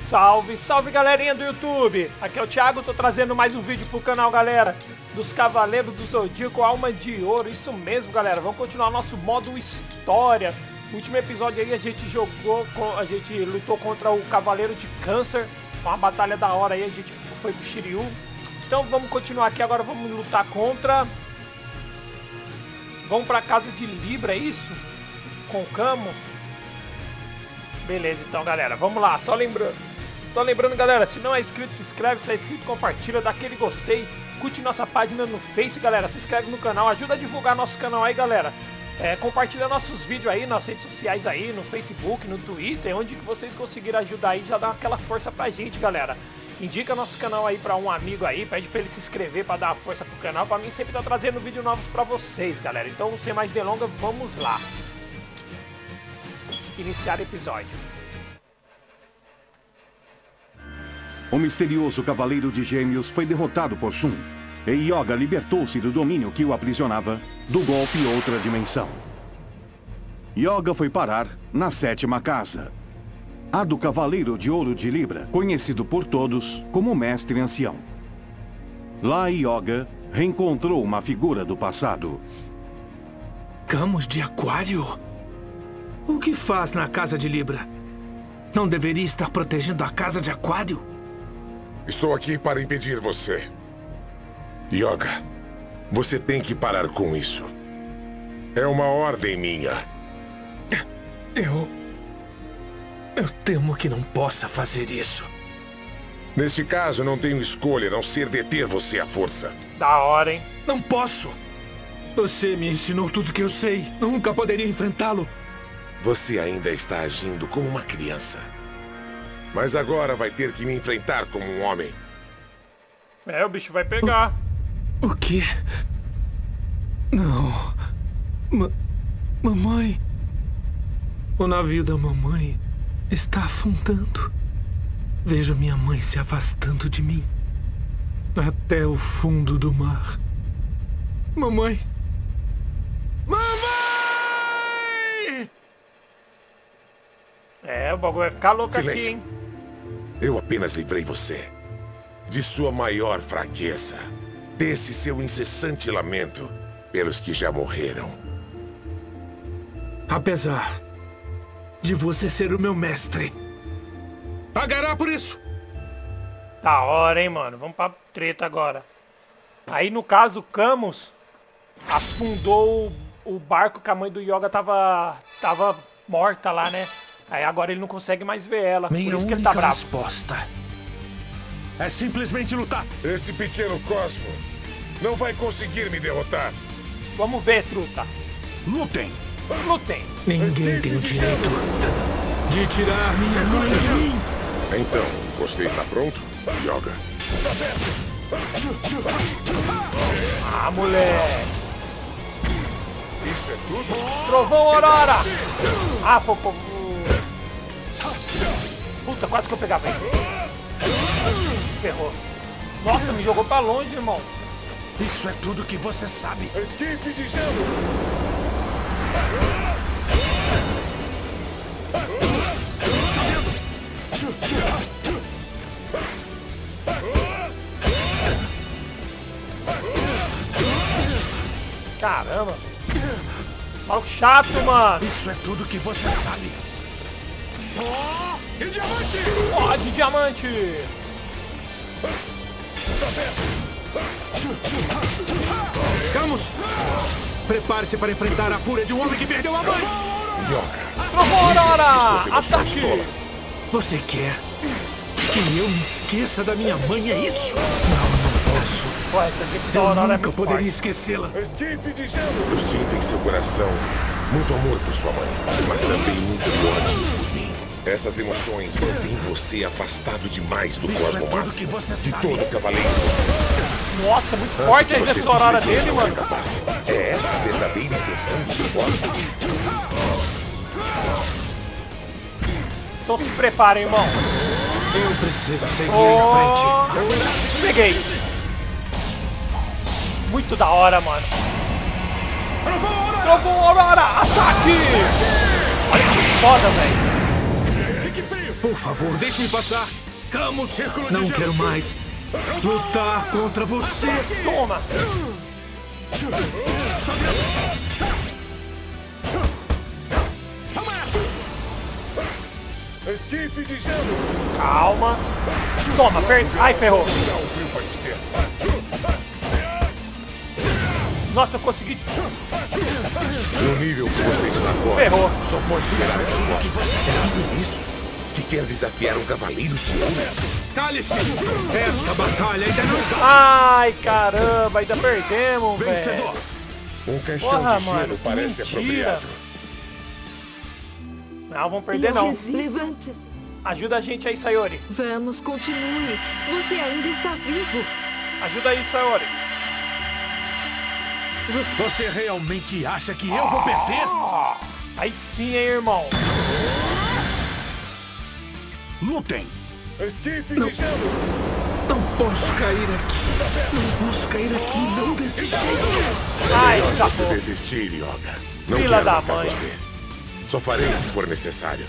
Salve, salve galerinha do YouTube! Aqui é o Thiago, tô trazendo mais um vídeo pro canal, galera, dos Cavaleiros do Zodíaco Alma de Ouro. Isso mesmo, galera, vamos continuar nosso modo história. No último episódio aí a gente lutou contra o Cavaleiro de Câncer, uma batalha da hora aí, a gente foi pro Shiryu. Então vamos continuar aqui, agora vamos lutar contra... Vamos pra casa de Libra, é isso? Com Camus. Beleza, então galera, vamos lá, só lembrando galera, se não é inscrito, se inscreve, se é inscrito, compartilha, dá aquele gostei, curte nossa página no Face, galera, se inscreve no canal, ajuda a divulgar nosso canal aí, galera. Compartilha nossos vídeos aí nas redes sociais aí, no Facebook, no Twitter, onde que vocês conseguirem ajudar aí, já dá aquela força pra gente, galera. Indica nosso canal aí pra um amigo aí, pede pra ele se inscrever pra dar uma força pro canal, pra mim sempre tá trazendo vídeos novos pra vocês, galera. Então, sem mais delongas, vamos lá. Iniciar o episódio. O misterioso Cavaleiro de Gêmeos foi derrotado por Shun, e Yoga libertou-se do domínio que o aprisionava, do golpe Outra Dimensão. Yoga foi parar na sétima casa, a do Cavaleiro de Ouro de Libra, conhecido por todos como Mestre Ancião. Lá Yoga reencontrou uma figura do passado. Camus de Aquário? O que faz na casa de Libra? Não deveria estar protegendo a casa de Aquário? Estou aqui para impedir você. Yoga, você tem que parar com isso. É uma ordem minha. Eu temo que não possa fazer isso. Neste caso, não tenho escolha a não ser deter você à força. Da hora, hein? Não posso! Você me ensinou tudo que eu sei. Nunca poderia enfrentá-lo. Você ainda está agindo como uma criança. Mas agora vai ter que me enfrentar como um homem. O bicho vai pegar. O quê? Não. Mamãe. O navio da mamãe está afundando. Vejo minha mãe se afastando de mim. Até o fundo do mar. Mamãe. Mamãe! O bagulho vai ficar louco. Silêncio. Aqui, hein? Eu apenas livrei você de sua maior fraqueza, desse seu incessante lamento pelos que já morreram. Apesar de você ser o meu mestre, pagará por isso. Da hora, hein, mano. Vamos pra treta agora. Aí, no caso, o Camus afundou o barco que a mãe do Yoga tava morta lá, né? Aí agora ele não consegue mais ver ela. Minha por isso que ele tá única bravo. resposta é simplesmente lutar. Esse pequeno Cosmo não vai conseguir me derrotar. Vamos ver, truta. Lutem! Lutem. Ninguém tem o direito de tirar minha mãe de mim. Então, você está pronto, Yoga? Ah, moleque. Isso é tudo? Trovão Aurora. Ah, pô. Puta, quase que eu pegava ele. Ferrou. Nossa, me jogou pra longe, irmão. Isso é tudo que você sabe. Esquife de gelo! Caramba. Maluco chato, mano. Isso é tudo que você sabe. E diamante! Ó, de diamante. Camus, prepare-se para enfrentar a fúria de um homem que perdeu a mãe. Yoga, Trovão Aurora. suas emoções Ataque. tolas. Você quer que eu me esqueça da minha mãe, é isso? Não posso. Pô, essa gente da Eu Aurora é nunca muito poderia forte. esquecê-la. Esquife de gelo! Eu sinto em seu coração muito amor por sua mãe, mas também muito ódio por mim. Essas emoções mantêm você afastado demais do Cosmo Máximo, de todo o Cavaleiro. Nossa, muito forte a Você essa Aurora simplesmente dele, não é mano. capaz. É essa a verdadeira extensão do seu Cosmo. Então se preparem, irmão. Eu preciso seguir em frente. Peguei. Muito da hora, mano. Trovão Aurora! Ataque! Olha que foda, velho. Fique frio! Por favor, deixe-me passar. Camus, não quero mais lutar contra você. Toma! Esquife de gelo! Calma. Toma, ai, ferrou. Nossa, eu consegui. No nível que você está agora, Ferrou. só pode gerar esse golpe. É sobre isso que quer desafiar um cavaleiro de ouro. Cale-se! Esta batalha ainda não está. Ai, caramba, ainda perdemos, velho. Um caixão Porra, de gelo mano, parece mentira. apropriado. Não, vamos perder não. Levante-se. Ajuda a gente aí, Sayori. Vamos, continue. Você ainda está vivo. Ajuda aí, Sayori. Você realmente acha que eu vou perder? Aí sim, hein, irmão. Lutem! Esquife de gelo! Não posso cair aqui. Não posso cair aqui, não desse jeito. Ai, Se você acabou. desistir, Yoga, não Fila quero da matar mãe. você. Só farei se for necessário.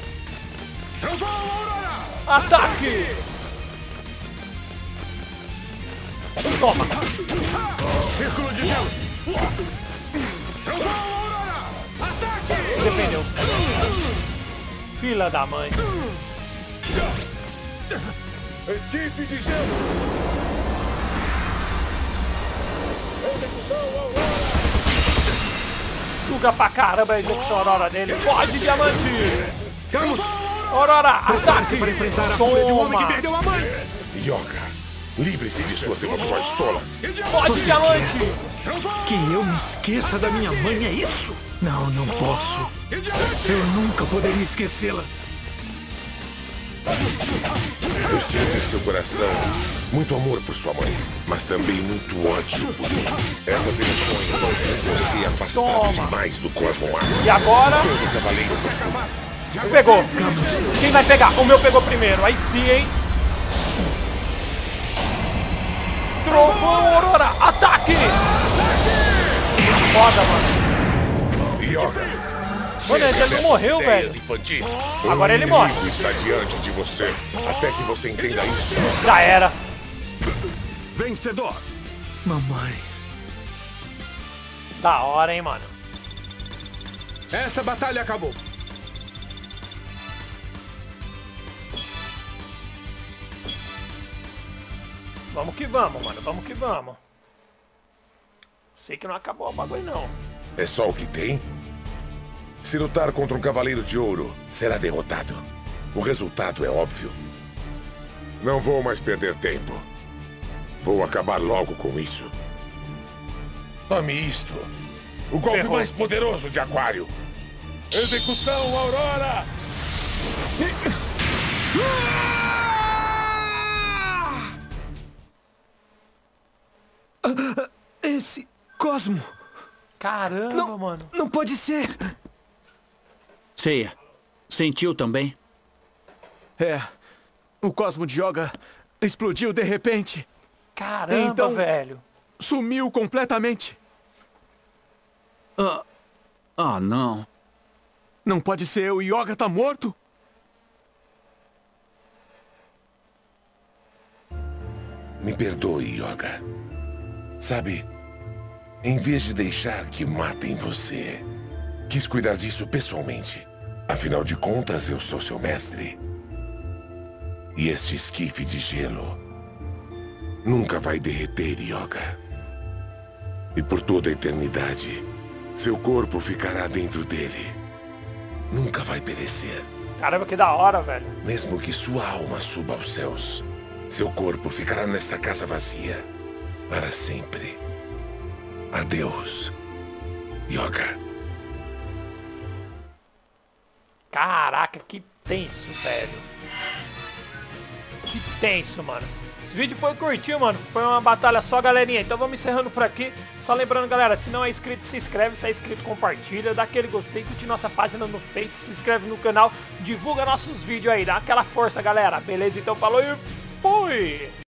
Ataque! Toma. Círculo de gelo. Defendeu. Filha da mãe. Esquife de gelo! Execução Aurora! Suga pra caramba a execução Aurora dele. Pode, diamante! Camus, Aurora, prepare-se ataque! para enfrentar a fúria de um homem que Toma! perdeu a mãe. Yoga, livre-se de suas emoções tolas. Pode, diamante! Que eu me esqueça da minha mãe, é isso? Não, não posso. Eu nunca poderia esquecê-la. Eu sinto em seu coração muito amor por sua mãe, mas também muito ódio por mim. Essas emoções mantêm você afastado Toma. demais do Cosmo Máximo. E agora? Todo cavaleiro possui. Pegou. Quem vai pegar? O meu pegou primeiro. Aí sim, hein? Trovão, Aurora, ataque! Foda, mano. Yoga, Mano, ele não morreu, velho. infantis. Agora ele O morre. inimigo está diante de você. Até que você entenda isso. Já era. Vencedor! Mamãe. Da hora, hein, mano. Esta batalha acabou. Vamos que vamos, mano. Vamos que vamos. Sei que não acabou o bagulho, não. É só o que tem? Se lutar contra um cavaleiro de ouro, será derrotado. O resultado é óbvio. Não vou mais perder tempo. Vou acabar logo com isso. Tome isto. O golpe Ferrou. mais poderoso de Aquário. Execução Aurora! Esse Cosmo. Caramba, mano. Não pode ser. Seiya, sentiu também? É. O Cosmo de Yoga explodiu de repente. Caramba, Então- velho. Sumiu completamente. Ah, não. Não pode ser, o Yoga tá morto? Me perdoe, Yoga. Sabe, em vez de deixar que matem você, quis cuidar disso pessoalmente. Afinal de contas, eu sou seu mestre. E este esquife de gelo nunca vai derreter, Yoga. E por toda a eternidade, seu corpo ficará dentro dele. Nunca vai perecer. Caramba, que da hora, velho. Mesmo que sua alma suba aos céus, seu corpo ficará nesta casa vazia para sempre. Adeus, Yoga. Caraca, que tenso, velho. Que tenso, mano. Esse vídeo foi curtinho, mano. Foi uma batalha só, galerinha. Então vamos encerrando por aqui. Só lembrando, galera, se não é inscrito, se inscreve. Se é inscrito, compartilha. Dá aquele gostei, curte nossa página no Face. Se inscreve no canal. Divulga nossos vídeos aí. Dá aquela força, galera. Beleza? Então falou e fui!